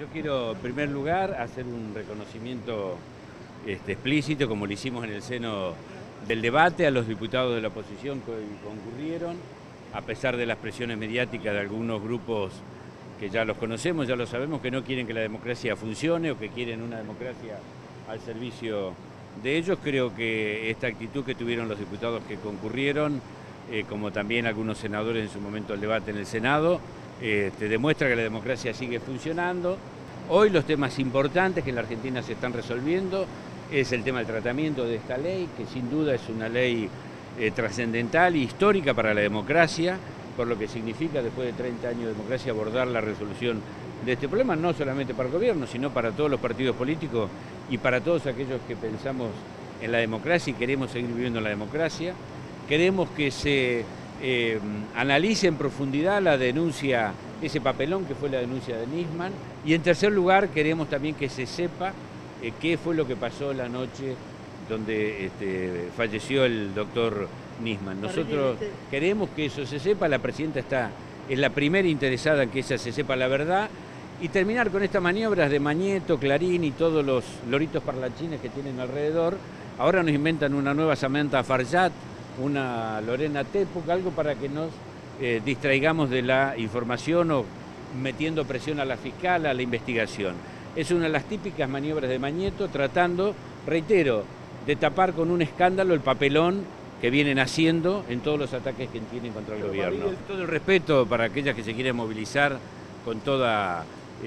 Yo quiero, en primer lugar, hacer un reconocimiento explícito, como lo hicimos en el seno del debate, a los diputados de la oposición que concurrieron, a pesar de las presiones mediáticas de algunos grupos que ya los conocemos, ya lo sabemos, que no quieren que la democracia funcione o que quieren una democracia al servicio de ellos. Creo que esta actitud que tuvieron los diputados que concurrieron, como también algunos senadores en su momento del debate en el Senado, demuestra que la democracia sigue funcionando. Hoy los temas importantes que en la Argentina se están resolviendo es el tema del tratamiento de esta ley, que sin duda es una ley trascendental e histórica para la democracia, por lo que significa después de 30 años de democracia abordar la resolución de este problema, no solamente para el gobierno, sino para todos los partidos políticos y para todos aquellos que pensamos en la democracia y queremos seguir viviendo en la democracia. Queremos que se analice en profundidad la denuncia, ese papelón que fue la denuncia de Nisman, y en tercer lugar queremos también que se sepa qué fue lo que pasó la noche donde falleció el doctor Nisman. Nosotros queremos que eso se sepa, la presidenta es la primera interesada en que esa se sepa la verdad, y terminar con estas maniobras de Mañeto, Clarín y todos los loritos parlanchines que tienen alrededor. Ahora nos inventan una nueva Samantha Farjat, una Lorena Tepuc, algo para que nos distraigamos de la información o metiendo presión a la fiscal, a la investigación. Es una de las típicas maniobras de Mañeto, tratando, reitero, de tapar con un escándalo el papelón que vienen haciendo en todos los ataques que tienen contra el gobierno. Todo el respeto para aquellas que se quieren movilizar con toda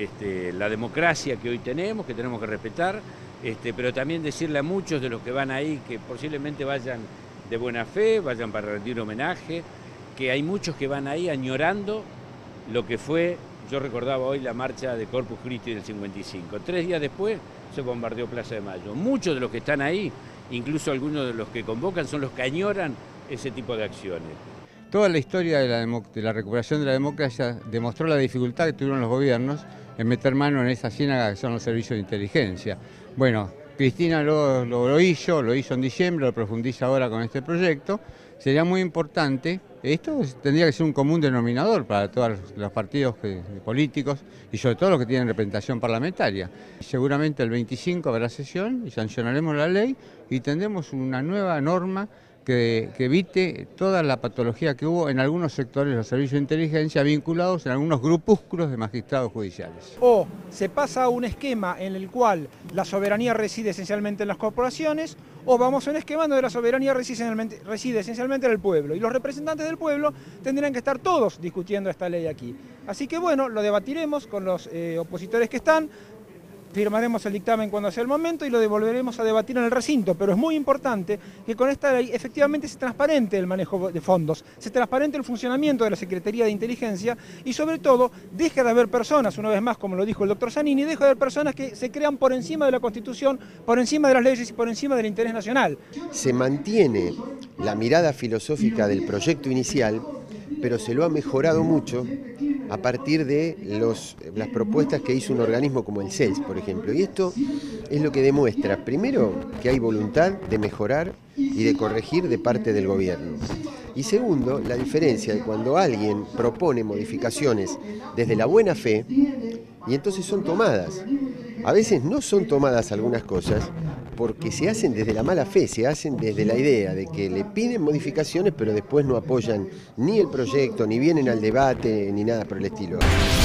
la democracia que hoy tenemos, que tenemos que respetar, pero también decirle a muchos de los que van ahí que posiblemente vayan de buena fe, vayan para rendir homenaje, que hay muchos que van ahí añorando lo que fue, yo recordaba hoy la marcha de Corpus Christi del 55. 3 días después se bombardeó Plaza de Mayo. Muchos de los que están ahí, incluso algunos de los que convocan, son los que añoran ese tipo de acciones. Toda la historia de la recuperación de la democracia demostró la dificultad que tuvieron los gobiernos en meter mano en esa ciénaga que son los servicios de inteligencia. Bueno, Cristina lo hizo en diciembre, lo profundiza ahora con este proyecto. Sería muy importante, esto tendría que ser un común denominador para todos los partidos políticos y sobre todo los que tienen representación parlamentaria. Seguramente el 25 habrá sesión y sancionaremos la ley y tendremos una nueva norma que evite toda la patología que hubo en algunos sectores de los servicios de inteligencia vinculados en algunos grupúsculos de magistrados judiciales. O se pasa a un esquema en el cual la soberanía reside esencialmente en las corporaciones, o vamos a un esquema donde la soberanía reside esencialmente en el pueblo, y los representantes del pueblo tendrían que estar todos discutiendo esta ley aquí. Así que bueno, lo debatiremos con los opositores que están, firmaremos el dictamen cuando sea el momento y lo devolveremos a debatir en el recinto, pero es muy importante que con esta ley efectivamente se transparente el manejo de fondos, se transparente el funcionamiento de la Secretaría de Inteligencia y sobre todo deje de haber personas, una vez más como lo dijo el doctor Zanini, deje de haber personas que se crean por encima de la Constitución, por encima de las leyes y por encima del interés nacional. Se mantiene la mirada filosófica del proyecto inicial, pero se lo ha mejorado mucho a partir de las propuestas que hizo un organismo como el CELS, por ejemplo. Y esto es lo que demuestra, primero, que hay voluntad de mejorar y de corregir de parte del gobierno. Y segundo, la diferencia de cuando alguien propone modificaciones desde la buena fe y entonces son tomadas. A veces no son tomadas algunas cosas porque se hacen desde la mala fe, se hacen desde la idea de que le piden modificaciones pero después no apoyan ni el proyecto, ni vienen al debate, ni nada por el estilo.